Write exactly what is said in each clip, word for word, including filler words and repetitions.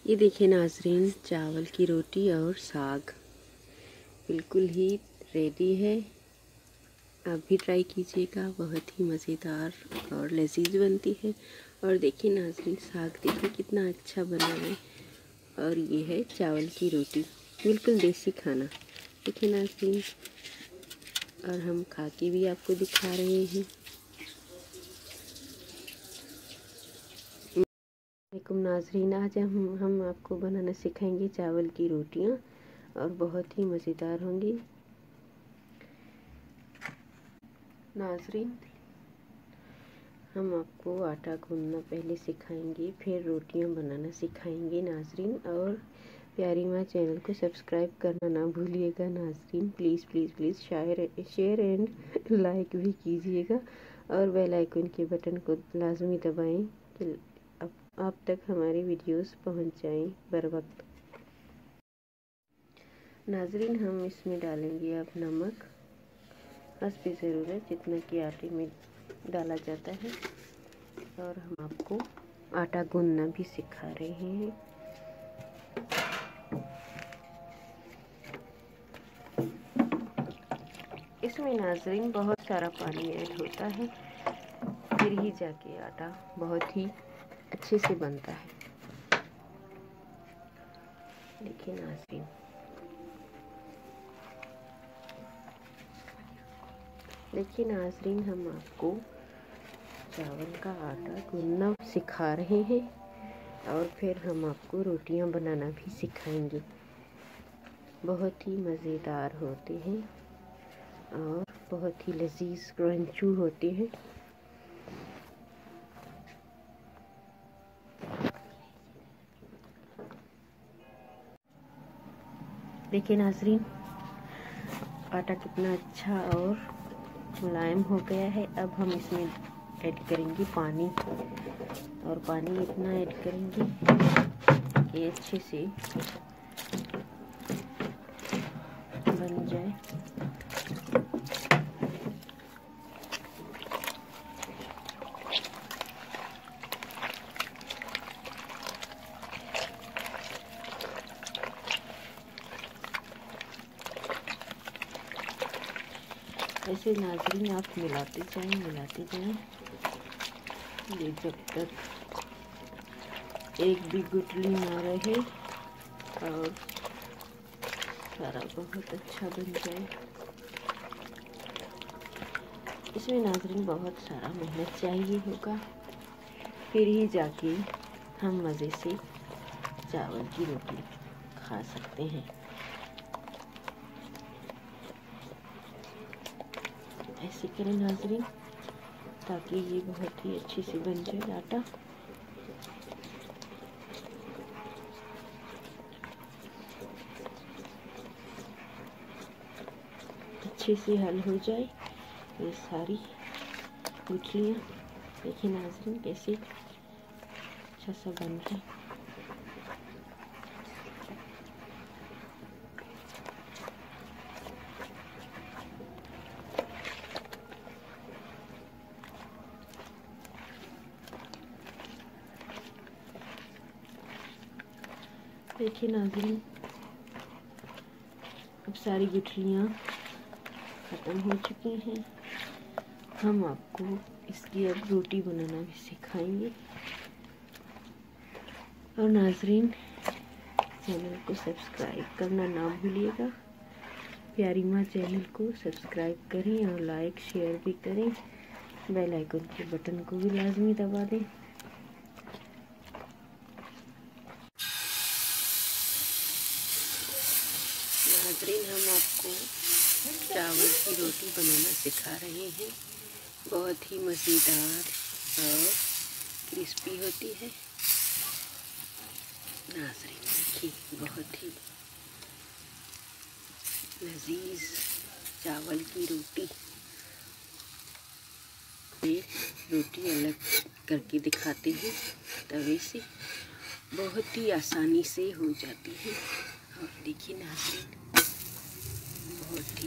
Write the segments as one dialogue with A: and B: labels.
A: ये देखिए नाज़रीन, चावल की रोटी और साग बिल्कुल ही रेडी है। आप भी ट्राई कीजिएगा, बहुत ही मज़ेदार और लजीज बनती है। और देखिए नाज़रीन, साग देखिए कितना अच्छा बना है। और ये है चावल की रोटी, बिल्कुल देसी खाना। देखिए नाज़रीन, और हम खा के भी आपको दिखा रहे हैं। वालेकुम नाज़रीन, आज हम हम आपको बनाना सिखाएंगे चावल की रोटियां, और बहुत ही मज़ेदार होंगी। नाज़रीन, हम आपको आटा गूंदना पहले सिखाएंगे, फिर रोटियां बनाना सिखाएंगे नाज़रीन। और प्यारी माँ चैनल को सब्सक्राइब करना ना भूलिएगा नाज़रीन। Please please please share share and like भी कीजिएगा, और बेल आइकन के बटन को लाजमी दबाएं कि आप तक हमारी वीडियोस पहुंच जाएं बर वक्त। नाज़रीन, हम इसमें डालेंगे अब नमक, हस्बे ज़रूरत, जितना कि आटे में डाला जाता है। और हम आपको आटा गूंदना भी सिखा रहे हैं। इसमें नाज़रीन बहुत सारा पानी ऐड होता है, फिर ही जाके आटा बहुत ही अच्छे से बनता है। देखिए नाज़रीन, देखिए नाज़रीन, हम आपको चावल का आटा गूंदना सिखा रहे हैं, और फिर हम आपको रोटियां बनाना भी सिखाएंगे। बहुत ही मज़ेदार होते हैं और बहुत ही लजीज क्रंचू होते हैं। देखिए नाज़रीन, आटा कितना अच्छा और मुलायम हो गया है। अब हम इसमें ऐड करेंगे पानी, और पानी इतना ऐड करेंगे कि अच्छे से बन जाए। ऐसे नाज़रीन आप मिलाते जाएं मिलाते जाएं ये जब तक एक भी गुठली ना रहे और सारा बहुत अच्छा बन जाए। इसमें नाज़रीन बहुत सारा मेहनत चाहिए होगा, फिर ही जाके हम मज़े से चावल की रोटी खा सकते हैं। ऐसे करें नाज़रीन, ताकि ये बहुत ही अच्छे से बन जाए आटा। अच्छे से हल हो जाए ये सारी गुठलियाँ। देखिए नाज़रीन कैसे अच्छा सा बन रहा है। देखिए नाज़रीन, अब सारी गुठलियाँ ख़त्म हो चुकी हैं। हम आपको इसकी अब रोटी बनाना भी सिखाएंगे। और नाज़रीन, चैनल को सब्सक्राइब करना ना भूलिएगा। प्यारी माँ चैनल को सब्सक्राइब करें और लाइक शेयर भी करें। बेल आइकन के बटन को भी लाजमी दबा दें। नाज़रीन, हम आपको चावल की रोटी बनाना सिखा रहे हैं। बहुत ही मज़ेदार और क्रिस्पी होती है। नाज़रीन देखिए, बहुत ही लजीज चावल की रोटी। ये रोटी अलग करके दिखाते हैं तवे से, बहुत ही आसानी से हो जाती है। और देखिए नाज़रीन, बहुत ही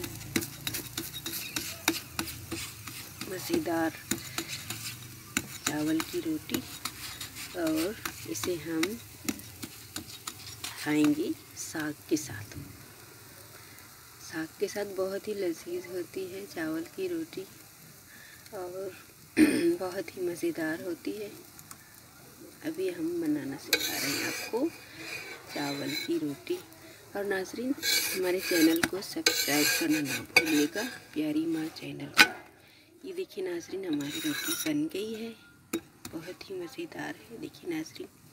A: मज़ेदार चावल की रोटी, और इसे हम खाएंगी साग के साथ। साग के साथ बहुत ही लजीज होती है चावल की रोटी और बहुत ही मज़ेदार होती है। अभी हम बनाना सिखा रहे हैं आपको चावल की रोटी। और नाज़रीन, हमारे चैनल को सब्सक्राइब करना ना भूलिएगा, प्यारी माँ चैनल को। ये देखिए नाज़रीन, हमारी रोटी बन गई है, बहुत ही मज़ेदार है। देखिए नाज़रीन।